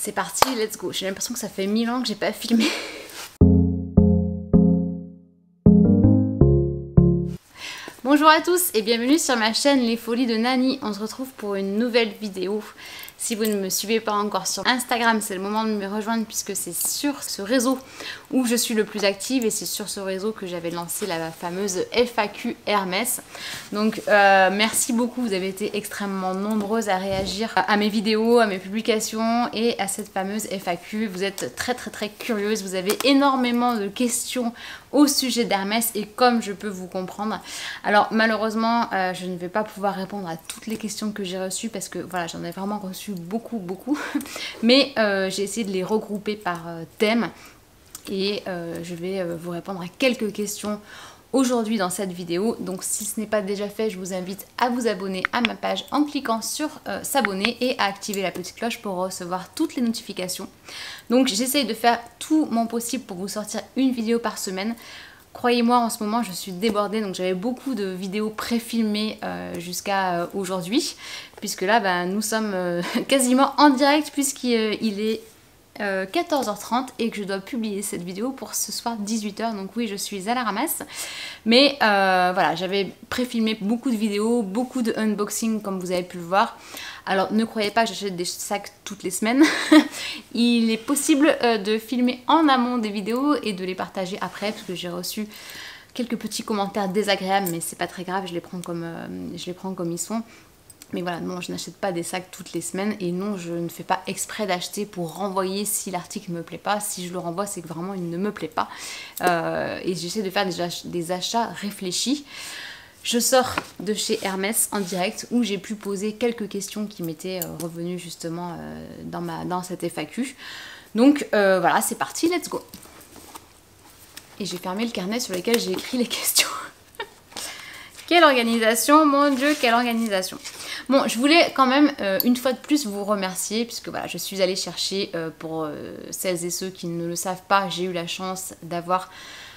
C'est parti, let's go. J'ai l'impression que ça fait 1000 ans que j'ai pas filmé. Bonjour à tous et bienvenue sur ma chaîne Les Folies de Nani. On se retrouve pour une nouvelle vidéo. Si vous ne me suivez pas encore sur Instagram, c'est le moment de me rejoindre puisque c'est sur ce réseau où je suis le plus active et c'est sur ce réseau que j'avais lancé la fameuse FAQ Hermès. Donc merci beaucoup, vous avez été extrêmement nombreuses à réagir à mes vidéos, à mes publications et à cette fameuse FAQ. Vous êtes très curieuses, vous avez énormément de questions au sujet d'Hermès et comme je peux vous comprendre. Alors malheureusement je ne vais pas pouvoir répondre à toutes les questions que j'ai reçues parce que voilà, j'en ai vraiment reçu beaucoup mais j'ai essayé de les regrouper par thème et je vais vous répondre à quelques questions aujourd'hui dans cette vidéo. Donc si ce n'est pas déjà fait, je vous invite à vous abonner à ma page en cliquant sur s'abonner et à activer la petite cloche pour recevoir toutes les notifications. Donc j'essaye de faire tout mon possible pour vous sortir une vidéo par semaine. Croyez-moi, en ce moment je suis débordée, donc j'avais beaucoup de vidéos pré-filmées jusqu'à aujourd'hui, puisque là nous sommes quasiment en direct puisqu'il est 14h30 et que je dois publier cette vidéo pour ce soir 18h. Donc oui, je suis à la ramasse, mais voilà, j'avais pré-filmé beaucoup de vidéos, beaucoup de unboxing comme vous avez pu le voir. Alors ne croyez pas que j'achète des sacs toutes les semaines. Il est possible de filmer en amont des vidéos et de les partager après, parce que j'ai reçu quelques petits commentaires désagréables, mais c'est pas très grave, je les prends comme ils sont. Mais voilà, non, je n'achète pas des sacs toutes les semaines et non, je ne fais pas exprès d'acheter pour renvoyer si l'article ne me plaît pas. Si je le renvoie, c'est que vraiment il ne me plaît pas. Et j'essaie de faire des achats réfléchis. Je sors de chez Hermès en direct où j'ai pu poser quelques questions qui m'étaient revenues justement dans cette FAQ. Donc voilà, c'est parti, let's go. Et j'ai fermé le carnet sur lequel j'ai écrit les questions. Quelle organisation, mon Dieu, quelle organisation. Bon, je voulais quand même une fois de plus vous remercier puisque voilà, je suis allée chercher pour celles et ceux qui ne le savent pas, j'ai eu la chance d'avoir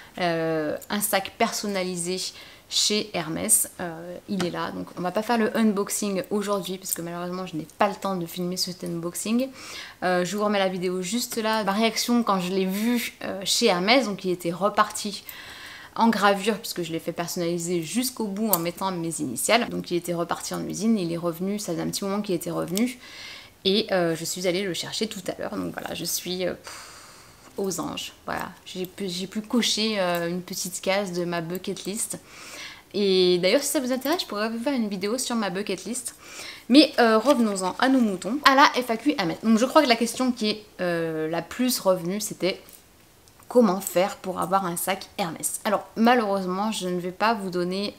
un sac personnalisé chez Hermès. Il est là, donc on va pas faire le unboxing aujourd'hui parce que malheureusement je n'ai pas le temps de filmer cet unboxing. Je vous remets la vidéo juste là. Ma réaction quand je l'ai vu chez Hermès, donc il était reparti en gravure puisque je l'ai fait personnaliser jusqu'au bout en mettant mes initiales. Donc il était reparti en usine, il est revenu, ça faisait un petit moment qu'il était revenu et je suis allée le chercher tout à l'heure. Donc voilà, je suis aux anges. Voilà, j'ai pu cocher une petite case de ma bucket list. Et d'ailleurs si ça vous intéresse, je pourrais vous faire une vidéo sur ma bucket list. Mais revenons-en à nos moutons, à la FAQ à mettre. Donc je crois que la question qui est la plus revenue, c'était comment faire pour avoir un sac Hermès. Alors malheureusement je ne vais pas vous donner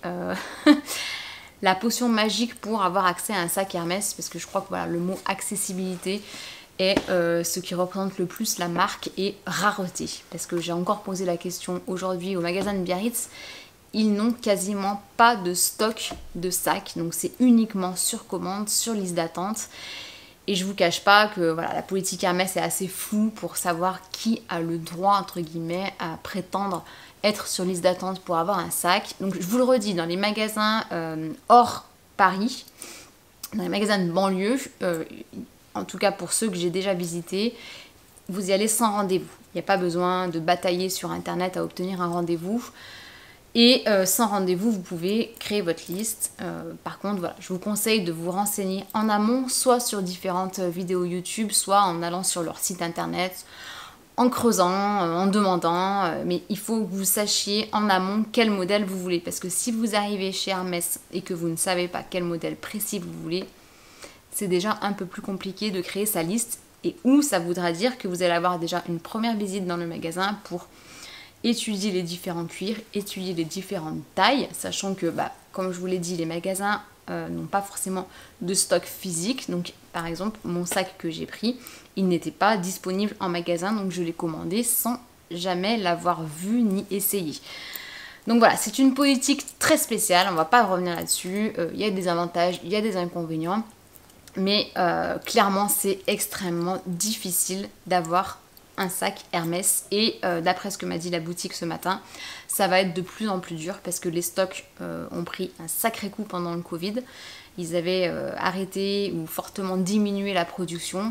la potion magique pour avoir accès à un sac Hermès parce que je crois que voilà, le mot accessibilité est ce qui représente le plus la marque et rareté. Parce que j'ai encore posé la question aujourd'hui au magasin de Biarritz, ils n'ont quasiment pas de stock de sacs, donc c'est uniquement sur commande, sur liste d'attente. Et je vous cache pas que voilà, la politique Hermès est assez floue pour savoir qui a le droit, entre guillemets, à prétendre être sur liste d'attente pour avoir un sac. Donc je vous le redis, dans les magasins hors Paris, dans les magasins de banlieue, en tout cas pour ceux que j'ai déjà visités, vous y allez sans rendez-vous. Il n'y a pas besoin de batailler sur internet à obtenir un rendez-vous. Et sans rendez-vous, vous pouvez créer votre liste. Par contre, voilà, je vous conseille de vous renseigner en amont, soit sur différentes vidéos YouTube, soit en allant sur leur site internet, en creusant, en demandant. Mais il faut que vous sachiez en amont quel modèle vous voulez. Parce que si vous arrivez chez Hermès et que vous ne savez pas quel modèle précis vous voulez, c'est déjà un peu plus compliqué de créer sa liste. Et où ça voudra dire que vous allez avoir déjà une première visite dans le magasin pour étudier les différents cuirs, étudier les différentes tailles, sachant que, comme je vous l'ai dit, les magasins n'ont pas forcément de stock physique. Donc, par exemple, mon sac que j'ai pris, il n'était pas disponible en magasin, donc je l'ai commandé sans jamais l'avoir vu ni essayé. Donc voilà, c'est une politique très spéciale, on va pas revenir là-dessus. Il y a des avantages, il y a des inconvénients, mais clairement, c'est extrêmement difficile d'avoir un sac Hermès et d'après ce que m'a dit la boutique ce matin, ça va être de plus en plus dur parce que les stocks ont pris un sacré coup pendant le Covid. Ils avaient arrêté ou fortement diminué la production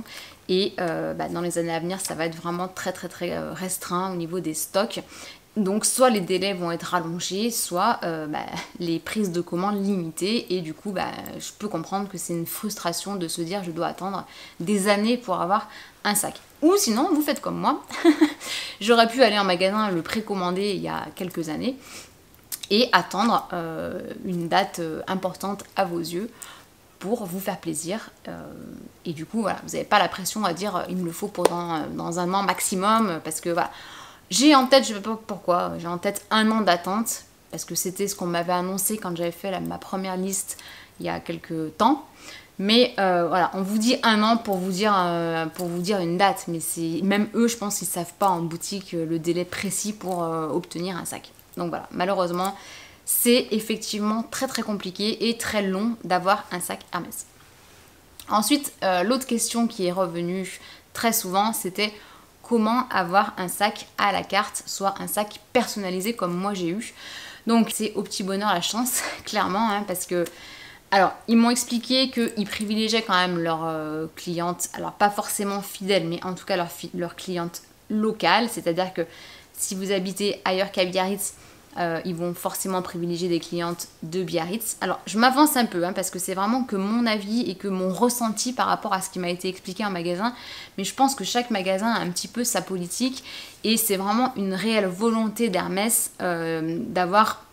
Et dans les années à venir, ça va être vraiment très restreint au niveau des stocks. Donc soit les délais vont être rallongés, soit les prises de commandes limitées. Et du coup, je peux comprendre que c'est une frustration de se dire je dois attendre des années pour avoir un sac. Ou sinon, vous faites comme moi. J'aurais pu aller en magasin le précommander il y a quelques années et attendre une date importante à vos yeux pour vous faire plaisir. Et du coup, voilà, vous n'avez pas la pression à dire il me le faut dans un an maximum, parce que voilà. J'ai en tête, je ne sais pas pourquoi, j'ai en tête 1 an d'attente, parce que c'était ce qu'on m'avait annoncé quand j'avais fait ma première liste il y a quelques temps. Mais voilà, on vous dit 1 an pour vous dire une date, mais même eux, je pense qu'ils ne savent pas en boutique le délai précis pour obtenir un sac. Donc voilà, malheureusement, c'est effectivement très compliqué et très long d'avoir un sac Hermès. Ensuite, l'autre question qui est revenue très souvent, c'était comment avoir un sac à la carte, soit un sac personnalisé comme moi j'ai eu. Donc c'est au petit bonheur la chance, clairement, hein, parce que... Alors, ils m'ont expliqué qu'ils privilégiaient quand même leurs clientes, alors pas forcément fidèles, mais en tout cas leurs clientes locales, c'est-à-dire que si vous habitez ailleurs qu'à Biarritz, ils vont forcément privilégier des clientes de Biarritz. Alors, je m'avance un peu, hein, parce que c'est vraiment que mon avis et que mon ressenti par rapport à ce qui m'a été expliqué en magasin, mais je pense que chaque magasin a un petit peu sa politique, et c'est vraiment une réelle volonté d'Hermès d'avoir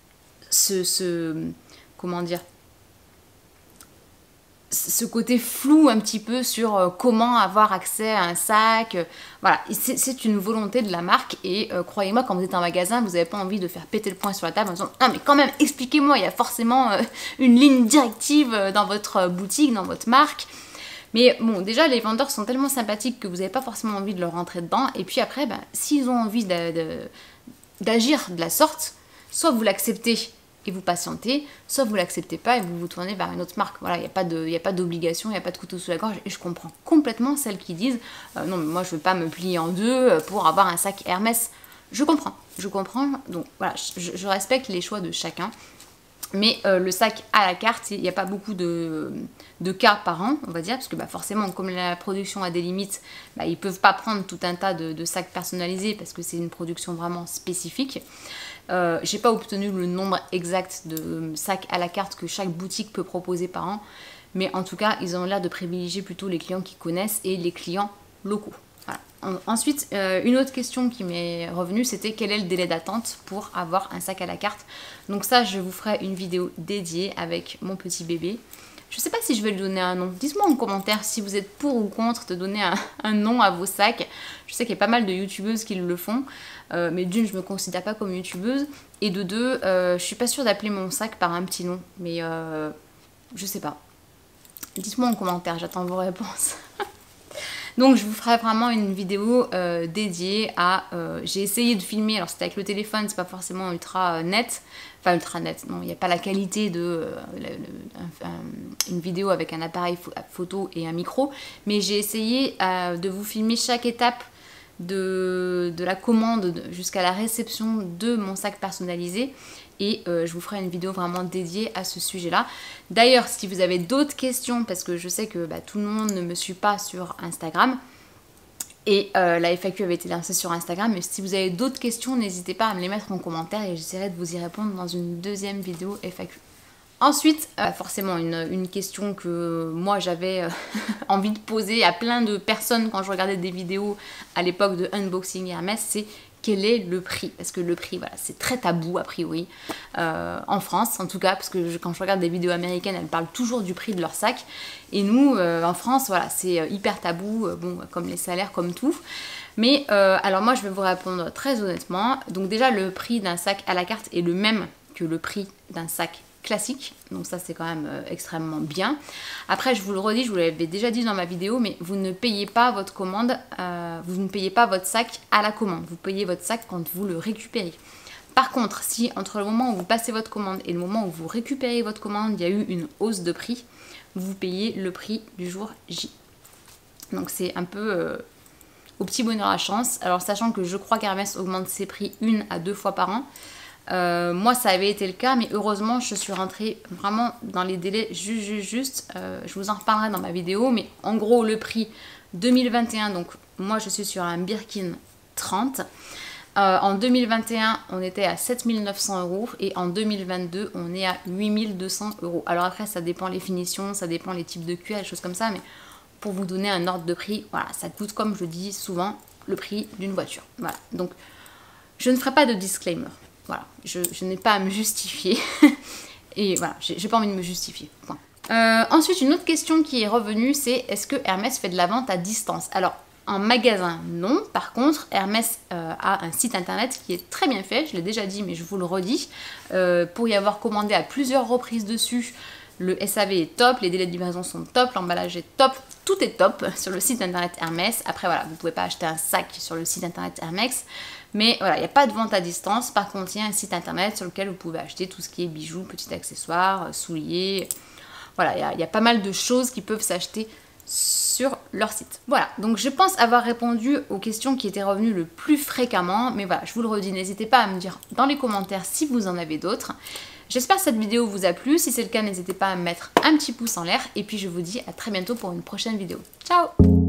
comment dire, ce côté flou un petit peu sur comment avoir accès à un sac. Voilà, c'est une volonté de la marque, et croyez-moi, quand vous êtes en magasin, vous n'avez pas envie de faire péter le poing sur la table en disant « Non mais quand même, expliquez-moi, il y a forcément une ligne directive dans votre boutique, dans votre marque. » Mais bon, déjà, les vendeurs sont tellement sympathiques que vous n'avez pas forcément envie de leur rentrer dedans. Et puis après, s'ils ont envie d'agir de la sorte, soit vous l'acceptez et vous patientez, soit vous l'acceptez pas et vous vous tournez vers une autre marque. Voilà, il n'y a pas d'obligation, il n'y a pas de couteau sous la gorge, et je comprends complètement celles qui disent non mais moi je veux pas me plier en deux pour avoir un sac Hermès. Je comprends, donc voilà, je respecte les choix de chacun. Mais le sac à la carte, il n'y a pas beaucoup de cas par an, on va dire, parce que forcément, comme la production a des limites, ils ne peuvent pas prendre tout un tas de sacs personnalisés, parce que c'est une production vraiment spécifique. J'ai pas obtenu le nombre exact de sacs à la carte que chaque boutique peut proposer par an, mais en tout cas, ils ont l'air de privilégier plutôt les clients qui connaissent et les clients locaux. Voilà. Ensuite, une autre question qui m'est revenue, c'était quel est le délai d'attente pour avoir un sac à la carte. Donc ça, je vous ferai une vidéo dédiée avec mon petit bébé. Je sais pas si je vais lui donner un nom. Dites-moi en commentaire si vous êtes pour ou contre de donner un nom à vos sacs. Je sais qu'il y a pas mal de youtubeuses qui le font, mais d'une, je me considère pas comme youtubeuse, et de deux, je suis pas sûre d'appeler mon sac par un petit nom, mais je sais pas. Dites-moi en commentaire, j'attends vos réponses. Donc je vous ferai vraiment une vidéo dédiée à... j'ai essayé de filmer, alors c'était avec le téléphone, c'est pas forcément ultra net. Enfin ultra net, non, il n'y a pas la qualité de une vidéo avec un appareil photo et un micro. Mais j'ai essayé de vous filmer chaque étape de la commande jusqu'à la réception de mon sac personnalisé. Et je vous ferai une vidéo vraiment dédiée à ce sujet-là. D'ailleurs, si vous avez d'autres questions, parce que je sais que tout le monde ne me suit pas sur Instagram, et la FAQ avait été lancée sur Instagram, mais si vous avez d'autres questions, n'hésitez pas à me les mettre en commentaire et j'essaierai de vous y répondre dans une deuxième vidéo FAQ. Ensuite, forcément une question que moi j'avais envie de poser à plein de personnes quand je regardais des vidéos à l'époque de unboxing Hermès, c'est quel est le prix? Parce que le prix, voilà, c'est très tabou a priori, en France en tout cas, parce que quand je regarde des vidéos américaines, elles parlent toujours du prix de leur sac. Et nous, en France, voilà, c'est hyper tabou, bon, comme les salaires, comme tout. Mais alors moi, je vais vous répondre très honnêtement. Donc déjà, le prix d'un sac à la carte est le même que le prix d'un sac classique, donc ça c'est quand même extrêmement bien. Après, je vous le redis, je vous l'avais déjà dit dans ma vidéo, mais vous ne payez pas votre commande, vous ne payez pas votre sac à la commande, vous payez votre sac quand vous le récupérez. Par contre, si entre le moment où vous passez votre commande et le moment où vous récupérez votre commande, il y a eu une hausse de prix, vous payez le prix du jour J. Donc c'est un peu au petit bonheur à chance. Alors sachant que je crois qu'Hermès augmente ses prix 1 à 2 fois par an. Moi ça avait été le cas, mais heureusement je suis rentrée vraiment dans les délais juste. Je vous en reparlerai dans ma vidéo, mais en gros le prix 2021, donc moi je suis sur un Birkin 30. En 2021, on était à 7 900 € et en 2022, on est à 8 200 €. Alors après, ça dépend les finitions, ça dépend les types de cuir, des choses comme ça, mais pour vous donner un ordre de prix, voilà, ça coûte, comme je dis souvent, le prix d'une voiture. Voilà, donc je ne ferai pas de disclaimer. Voilà, je n'ai pas à me justifier. Et voilà, j'ai pas envie de me justifier. Point. Ensuite, une autre question qui est revenue, c'est est-ce que Hermès fait de la vente à distance? Alors, en magasin, non. Par contre, Hermès a un site internet qui est très bien fait. Je l'ai déjà dit, mais je vous le redis. Pour y avoir commandé à plusieurs reprises dessus, le SAV est top, les délais de livraison sont top, l'emballage est top, tout est top sur le site internet Hermès. Après, voilà, vous ne pouvez pas acheter un sac sur le site internet Hermès. Mais voilà, il n'y a pas de vente à distance. Par contre, il y a un site internet sur lequel vous pouvez acheter tout ce qui est bijoux, petits accessoires, souliers. Voilà, il y a pas mal de choses qui peuvent s'acheter sur leur site. Voilà, donc je pense avoir répondu aux questions qui étaient revenues le plus fréquemment, mais voilà, je vous le redis, n'hésitez pas à me dire dans les commentaires si vous en avez d'autres. J'espère que cette vidéo vous a plu, si c'est le cas, n'hésitez pas à me mettre un petit pouce en l'air, et puis je vous dis à très bientôt pour une prochaine vidéo. Ciao!